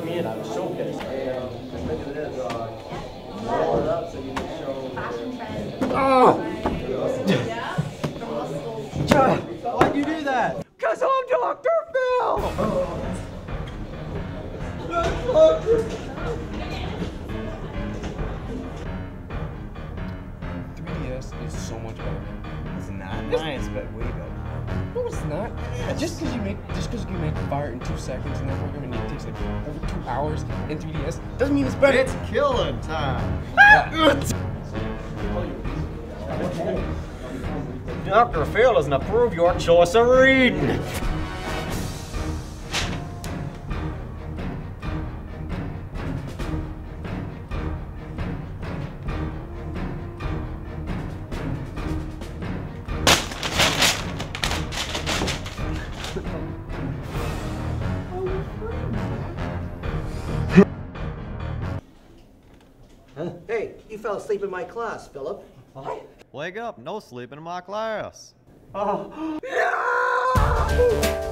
me and I was showcasing. Roll it up so you can show. Why'd you do that? Because I'm Dr. Phil! 3DS is so much better. It's not. Mine's but way better. No, it's not. Just because you make fire in 2 seconds in that program and it takes like over 2 hours in 3DS doesn't mean it's better. It's killing time. Dr. Phil doesn't approve your choice of reading. Hey, you fell asleep in my class, Philip. What? Wake up, no sleeping in my class. Oh. No!